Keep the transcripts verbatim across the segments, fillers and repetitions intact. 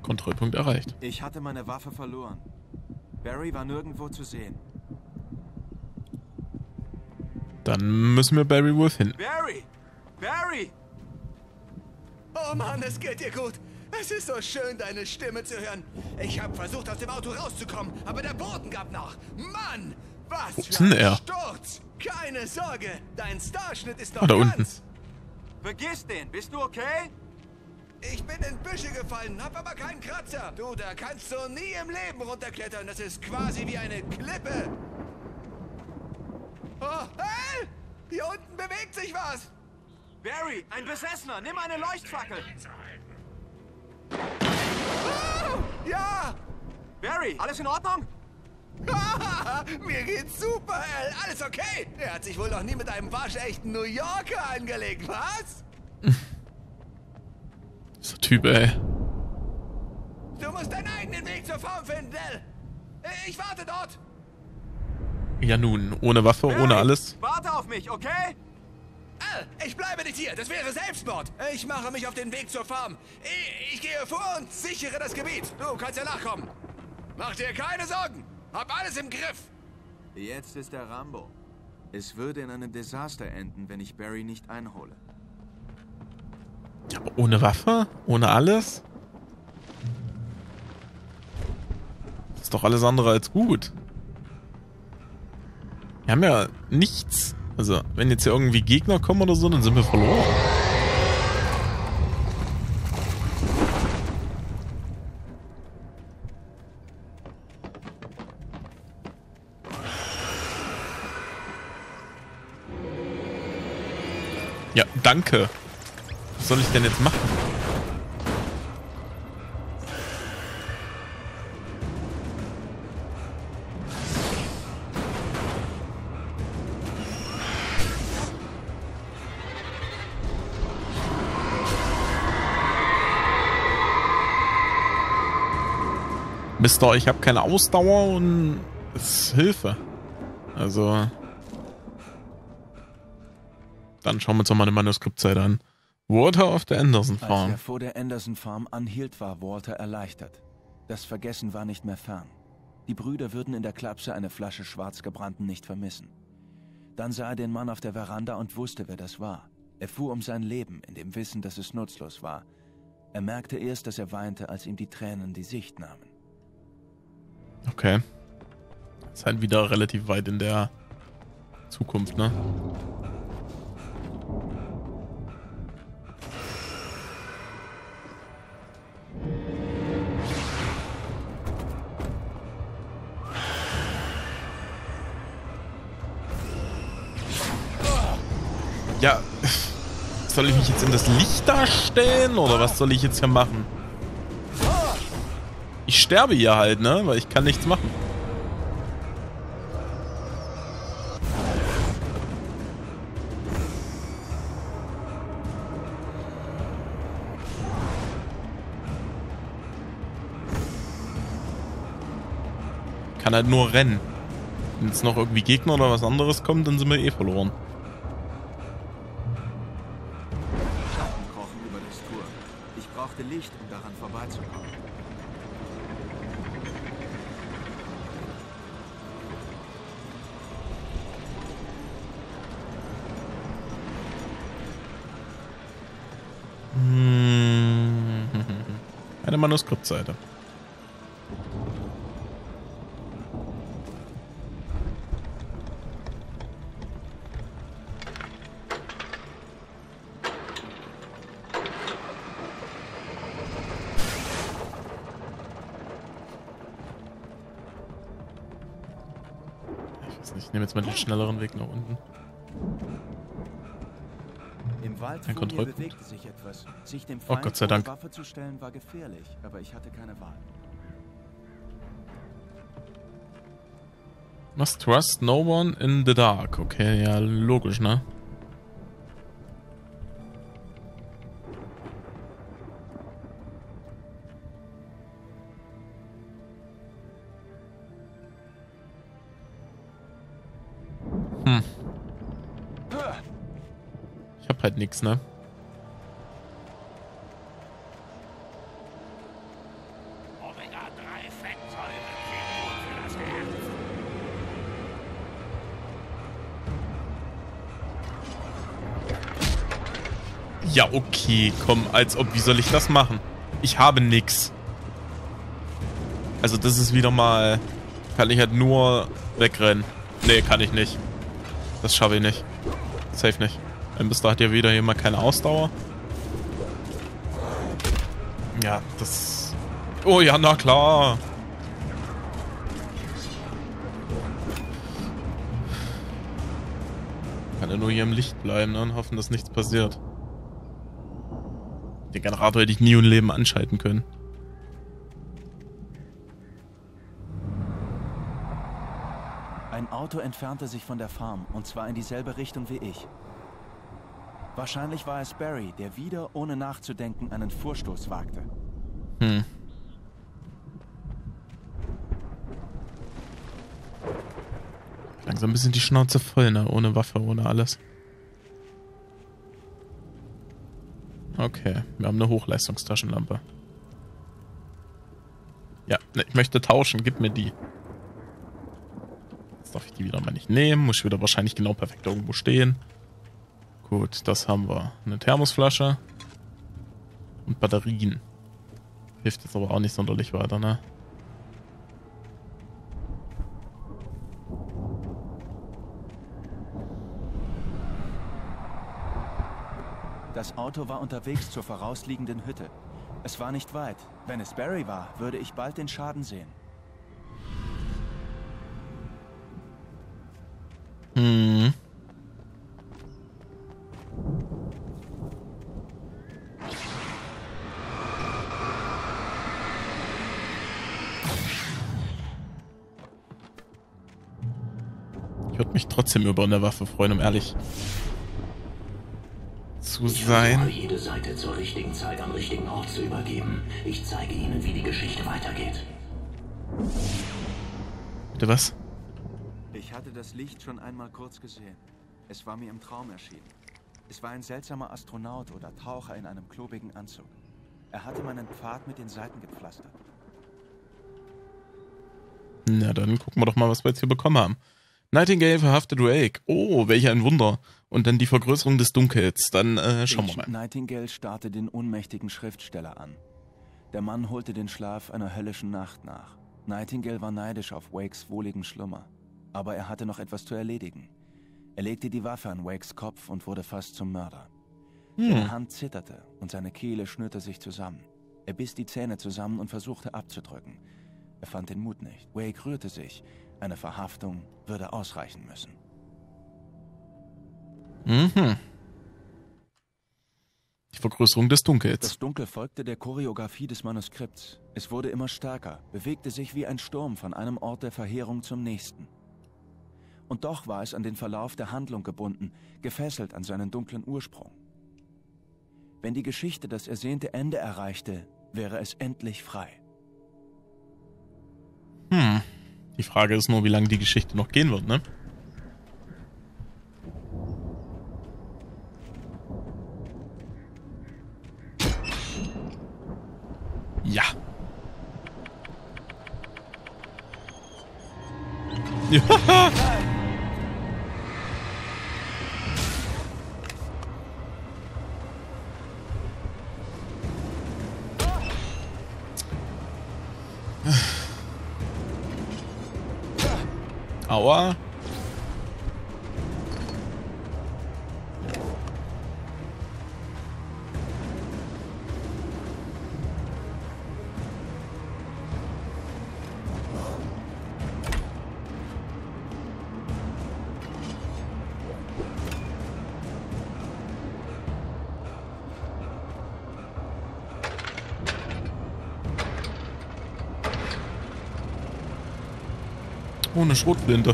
Kontrollpunkt erreicht. Ich hatte meine Waffe verloren. Barry war nirgendwo zu sehen. Dann müssen wir Barry wohl finden. Barry! Barry! Oh Mann, es geht dir gut. Es ist so schön, deine Stimme zu hören. Ich habe versucht, aus dem Auto rauszukommen, aber der Boden gab nach. Mann, was Wo ist für denn ein er? Sturz. Keine Sorge, dein Starschnitt ist noch Ah, da ganz. unten. Vergiss den, bist du okay? Ich bin in Büsche gefallen, hab aber keinen Kratzer. Du, da kannst du nie im Leben runterklettern. Das ist quasi wie eine Klippe. Oh, hey! Hier unten bewegt sich was. Barry, ein Besessener, nimm eine Leuchtfackel! Oh, ja! Barry, alles in Ordnung? Mir geht's super, Al. Alles okay? Er hat sich wohl noch nie mit einem waschechten New Yorker angelegt, was? So Typ, ey. Du musst deinen eigenen Weg zur Form finden, Al. Ich warte dort. Ja nun, ohne Waffe, Barry, ohne alles. Warte auf mich, okay? Al, ich bleibe nicht hier. Das wäre Selbstmord. Ich mache mich auf den Weg zur Farm. Ich, ich gehe vor und sichere das Gebiet. Du kannst ja nachkommen. Mach dir keine Sorgen. Hab alles im Griff. Jetzt ist der Rambo. Es würde in einem Desaster enden, wenn ich Barry nicht einhole. Ja, aber ohne Waffe? Ohne alles? Das ist doch alles andere als gut. Wir haben ja nichts. Also, wenn jetzt hier irgendwie Gegner kommen oder so, dann sind wir verloren. Ja, danke. Was soll ich denn jetzt machen? Mister, ich habe keine Ausdauer und es ist Hilfe. Also. Dann schauen wir uns doch mal eine Manuskriptseite an. Walter auf der Anderson Als Farm. er vor der Anderson Farm anhielt, war Walter erleichtert. Das Vergessen war nicht mehr fern. Die Brüder würden in der Klapse eine Flasche Schwarzgebrannten nicht vermissen. Dann sah er den Mann auf der Veranda und wusste, wer das war. Er fuhr um sein Leben, in dem Wissen, dass es nutzlos war. Er merkte erst, dass er weinte, als ihm die Tränen die Sicht nahmen. Okay. Ist halt wieder relativ weit in der Zukunft, ne? Ja, soll ich mich jetzt in das Licht darstellen oder was soll ich jetzt hier machen? Ich sterbe hier halt, ne? Weil ich kann nichts machen. Ich kann halt nur rennen. Wenn jetzt noch irgendwie Gegner oder was anderes kommt, dann sind wir eh verloren. Schatten krochen über das Tor. Ich brauchte Licht, um daran vorbeizukommen. Hm. Eine Manuskriptseite. Ich weiß nicht, ich nehme jetzt mal den schnelleren Weg nach unten. Im Wald Ein vor mir Kontrollpunkt. bewegte sich etwas. Sich dem Oh, Feind Gott sei vor die Dank. Waffe zu stellen war gefährlich, aber ich hatte keine Wahl. Must trust no one in the dark. Okay, ja, logisch, ne? Hm. Ich hab halt nix, ne? Omega drei Fettsäuren sind gut für das Herz. Ja, okay, komm, als ob, wie soll ich das machen? Ich habe nix. Also das ist wieder mal... Kann ich halt nur wegrennen. Nee, kann ich nicht. Das schaffe ich nicht. Safe nicht. Dann bis da hat ja wieder hier mal keine Ausdauer. Ja, das... Oh ja, na klar. Kann ja nur hier im Licht bleiben, ne, und hoffen, dass nichts passiert. Den Generator hätte ich nie im Leben anschalten können. Ein Auto entfernte sich von der Farm, und zwar in dieselbe Richtung wie ich. Wahrscheinlich war es Barry, der wieder, ohne nachzudenken, einen Vorstoß wagte. Hm. Langsam ein bisschen die Schnauze voll, ne? Ohne Waffe, ohne alles. Okay, wir haben eine Hochleistungstaschenlampe. Ja, ne, ich möchte tauschen, gib mir die. Jetzt darf ich die wieder mal nicht nehmen, muss ich wieder wahrscheinlich genau perfekt irgendwo stehen. Gut, das haben wir. Eine Thermosflasche. Und Batterien. Hilft jetzt aber auch nicht sonderlich weiter, ne? Das Auto war unterwegs zur vorausliegenden Hütte. Es war nicht weit. Wenn es Barry war, würde ich bald den Schaden sehen. Hm. Ich würde mich trotzdem über eine Waffe freuen, um ehrlich zu sein. Ich versuche, jede Seite zur richtigen Zeit am richtigen Ort zu übergeben. Ich zeige Ihnen, wie die Geschichte weitergeht. Bitte was? Ich hatte das Licht schon einmal kurz gesehen. Es war mir im Traum erschienen. Es war ein seltsamer Astronaut oder Taucher in einem klobigen Anzug. Er hatte meinen Pfad mit den Seiten gepflastert. Na, dann gucken wir doch mal, was wir jetzt hier bekommen haben. Nightingale verhaftet Wake. Oh, welch ein Wunder. Und dann die Vergrößerung des Dunkels. Dann äh, schauen wir mal. Nightingale starrte den ohnmächtigen Schriftsteller an. Der Mann holte den Schlaf einer höllischen Nacht nach. Nightingale war neidisch auf Wakes wohligen Schlummer. Aber er hatte noch etwas zu erledigen. Er legte die Waffe an Wakes Kopf und wurde fast zum Mörder. Hm. Seine Hand zitterte und seine Kehle schnürte sich zusammen. Er biss die Zähne zusammen und versuchte abzudrücken. Er fand den Mut nicht. Wake rührte sich. Eine Verhaftung würde ausreichen müssen. Mhm. Die Vergrößerung des Dunkels. Das Dunkel folgte der Choreografie des Manuskripts. Es wurde immer stärker, bewegte sich wie ein Sturm von einem Ort der Verheerung zum nächsten. Und doch war es an den Verlauf der Handlung gebunden, gefesselt an seinen dunklen Ursprung. Wenn die Geschichte das ersehnte Ende erreichte, wäre es endlich frei. Hm. Die Frage ist nur, wie lange die Geschichte noch gehen wird, ne? Ja. Ja. Aua. Ohne Schrotflinte.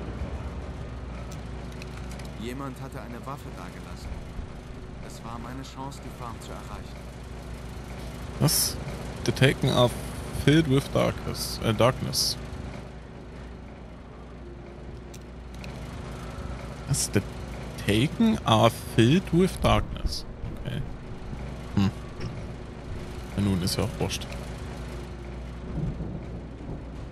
Jemand hatte eine Waffe dagelassen. Es war meine Chance, die Farm zu erreichen. Was? The Taken are filled with darkness. Äh, darkness. Was? The Taken are filled with darkness. Okay. Hm. Na nun, ist ja auch wurscht.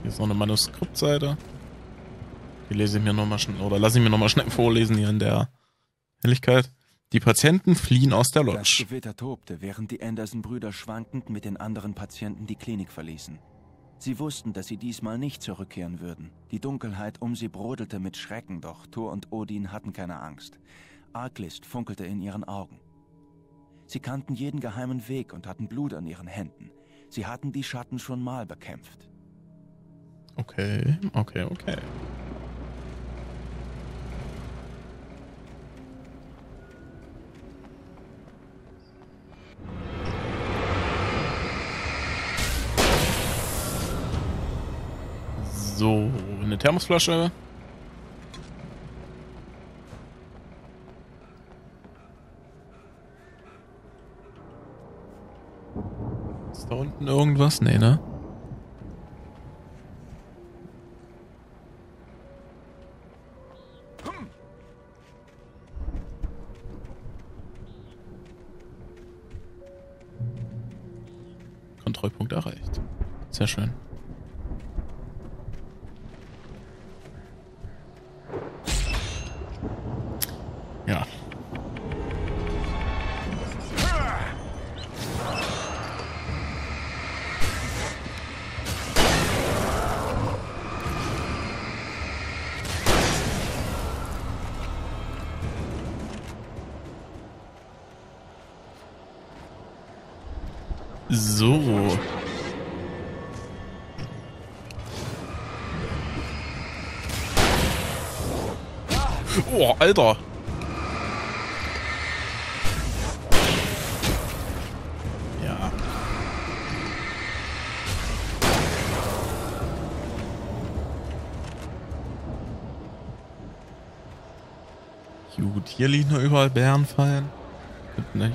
Hier ist noch eine Manuskriptseite. Die lese ich mir nochmal schnell, oder lasse ich mir nochmal schnell vorlesen hier in der Helligkeit. Die Patienten fliehen aus der Das Lodge. Gewitter tobte, während die Anderson-Brüder schwankend mit den anderen Patienten die Klinik verließen. Sie wussten, dass sie diesmal nicht zurückkehren würden. Die Dunkelheit um sie brodelte mit Schrecken, doch Thor und Odin hatten keine Angst. Arglist funkelte in ihren Augen. Sie kannten jeden geheimen Weg und hatten Blut an ihren Händen. Sie hatten die Schatten schon mal bekämpft. Okay, okay, okay. So, eine Thermosflasche. Ist da unten irgendwas? Nee, ne? Kontrollpunkt erreicht. Sehr schön. Ja. So. Oh, Alter. Ja. Gut, hier liegen nur überall Bärenfallen. Nicht.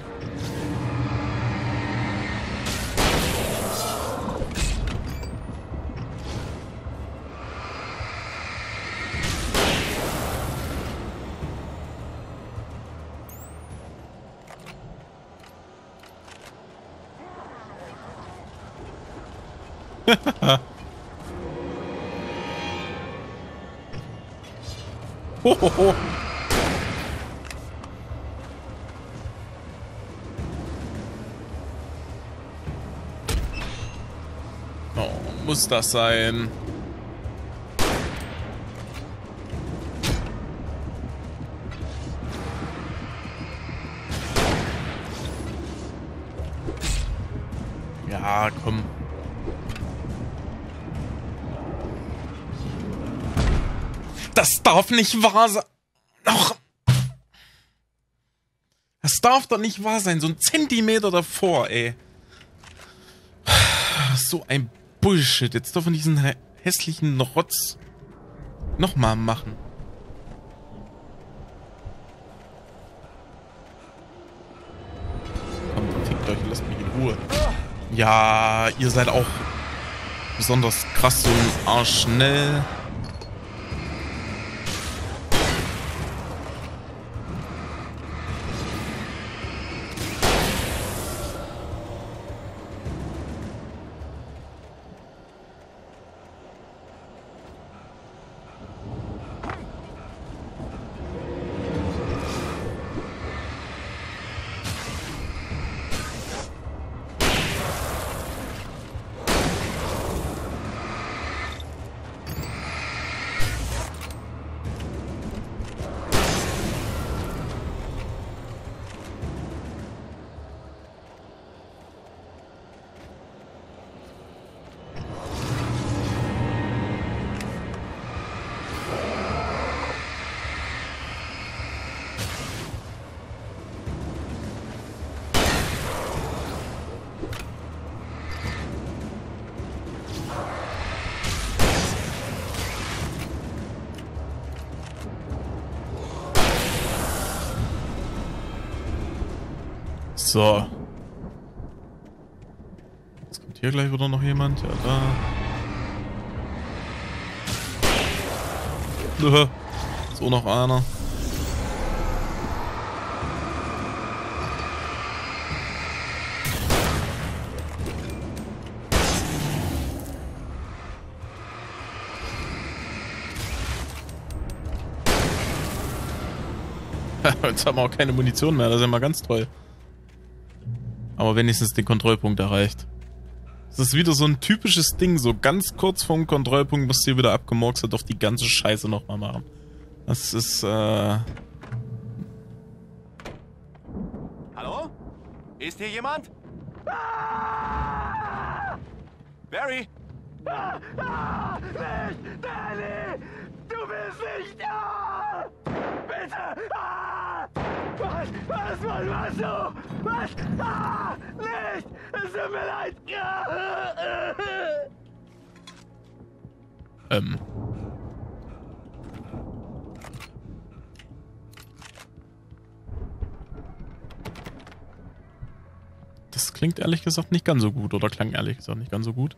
ho, ho, ho. Oh, muss das sein? Ja, komm. Das darf nicht wahr sein. Ach. Das darf doch nicht wahr sein. So ein Zentimeter davor, ey. So ein Bullshit. Jetzt dürfen wir diesen hä hässlichen Rotz nochmal machen. Kommt, fickt euch und lasst mich in Ruhe. Ja, ihr seid auch besonders krass so ein Arsch schnell. So. Jetzt kommt hier gleich wieder noch jemand. Ja, da. So, noch einer. Jetzt haben wir auch keine Munition mehr, das ist ja mal ganz toll. Aber wenigstens den Kontrollpunkt erreicht. Das ist wieder so ein typisches Ding, so ganz kurz vorm Kontrollpunkt musst du hier wieder abgemurkst und doch die ganze Scheiße nochmal machen. Das ist, äh... Hallo? Ist hier jemand? Ah! Barry? Ah, ah, nicht! Danny! Du bist nicht da! Bitte! Ah! Was? Was? Was machst du? Was? Ah! Nicht! Es tut mir leid! Ähm... Das klingt ehrlich gesagt nicht ganz so gut, oder klang ehrlich gesagt nicht ganz so gut.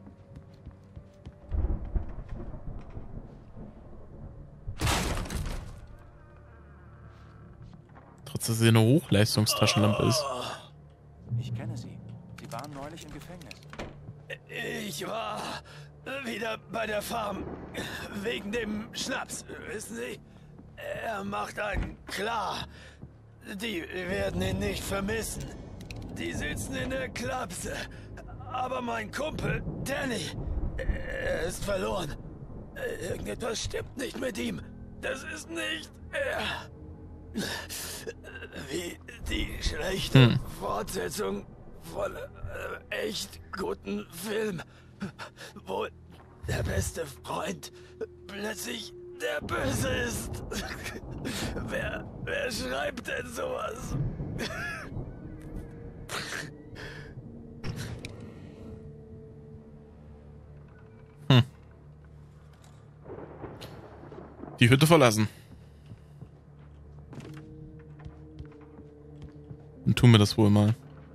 Trotz dass sie eine Hochleistungstaschenlampe ist. Ich kenne sie. Sie waren neulich im Gefängnis. Ich war wieder bei der Farm wegen dem Schnaps, wissen Sie? Er macht einen klar. Die werden ihn nicht vermissen. Die sitzen in der Klapse. Aber mein Kumpel, Danny, er ist verloren. Irgendetwas stimmt nicht mit ihm. Das ist nicht er. Wie die schlechte hm. Fortsetzung von äh, echt guten Film, wo der beste Freund plötzlich der Böse ist. wer, wer schreibt denn sowas? Hm. Die Hütte verlassen. Dann tun wir das wohl mal.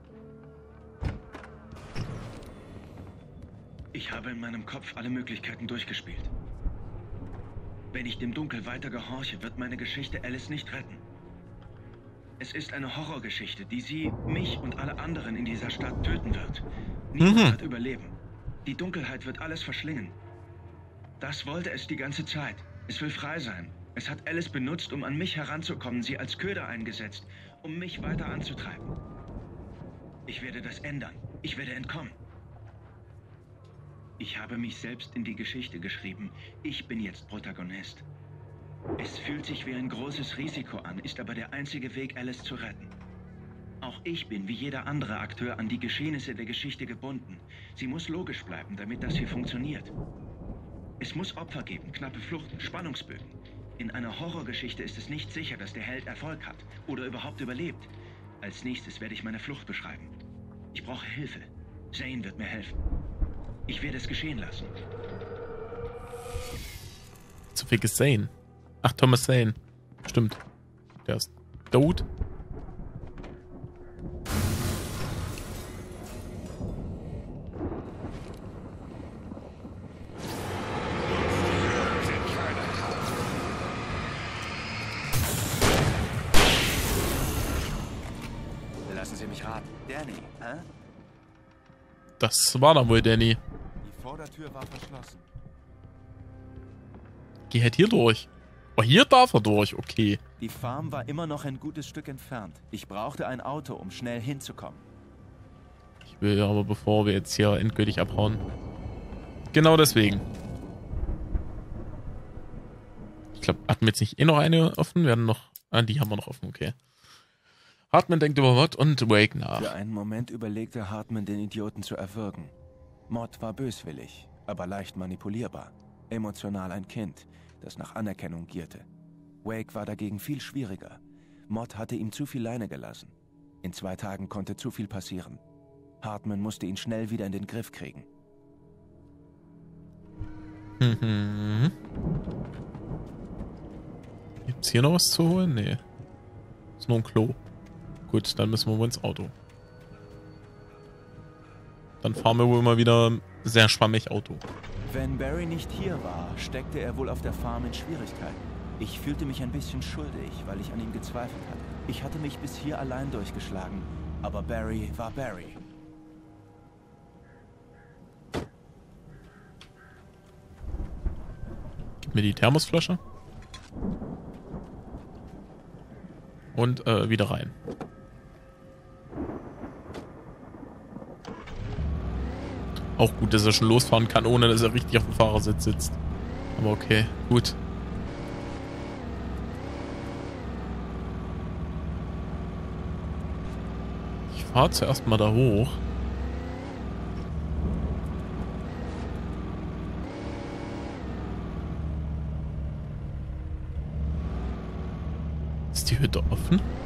Ich habe in meinem Kopf alle Möglichkeiten durchgespielt. Wenn ich dem Dunkel weiter gehorche, wird meine Geschichte Alice nicht retten. Es ist eine Horrorgeschichte, die sie, mich und alle anderen in dieser Stadt töten wird. Niemand Mhm. wird überleben. Die Dunkelheit wird alles verschlingen. Das wollte es die ganze Zeit. Es will frei sein. Es hat Alice benutzt, um an mich heranzukommen, sie als Köder eingesetzt, um mich weiter anzutreiben. Ich werde das ändern. Ich werde entkommen. Ich habe mich selbst in die Geschichte geschrieben. Ich bin jetzt Protagonist. Es fühlt sich wie ein großes Risiko an, ist aber der einzige Weg, Alice zu retten. Auch ich bin wie jeder andere Akteur an die Geschehnisse der Geschichte gebunden. Sie muss logisch bleiben, damit das hier funktioniert. Es muss Opfer geben, knappe Fluchten, Spannungsbögen. In einer Horrorgeschichte ist es nicht sicher, dass der Held Erfolg hat oder überhaupt überlebt. Als nächstes werde ich meine Flucht beschreiben. Ich brauche Hilfe. Zane wird mir helfen. Ich werde es geschehen lassen. Zu viel ist Zane. Ach, Thomas Zane. Stimmt. Der ist tot. Lassen Sie mich raten. Danny, hä? Das war dann wohl Danny. Die Vordertür war verschlossen. Geh halt hier durch. Oh, hier darf er durch. Okay. Die Farm war immer noch ein gutes Stück entfernt. Ich brauchte ein Auto, um schnell hinzukommen. Ich will aber, bevor wir jetzt hier endgültig abhauen. Genau deswegen. Ich glaube, hatten wir jetzt nicht eh noch eine offen? Wir hatten noch... Ah, die haben wir noch offen, okay. Hartman denkt über Mod und Wake nach. Für einen Moment überlegte Hartman, den Idioten zu erwürgen. Mod war böswillig, aber leicht manipulierbar. Emotional ein Kind, das nach Anerkennung gierte. Wake war dagegen viel schwieriger. Mod hatte ihm zu viel Leine gelassen. In zwei Tagen konnte zu viel passieren. Hartman musste ihn schnell wieder in den Griff kriegen. Mhm. Gibt's hier noch was zu holen? Nee. Ist nur ein Klo. Gut, dann müssen wir wohl ins Auto. Dann fahren wir wohl mal wieder sehr schwammig Auto. Wenn Barry nicht hier war, steckte er wohl auf der Farm in Schwierigkeiten. Ich fühlte mich ein bisschen schuldig, weil ich an ihm gezweifelt hatte. Ich hatte mich bis hier allein durchgeschlagen, aber Barry war Barry. Gib mir die Thermosflasche. Und äh, wieder rein. Auch gut, dass er schon losfahren kann, ohne dass er richtig auf dem Fahrersitz sitzt. Aber okay, gut. Ich fahre zuerst mal da hoch. Ist die Hütte offen?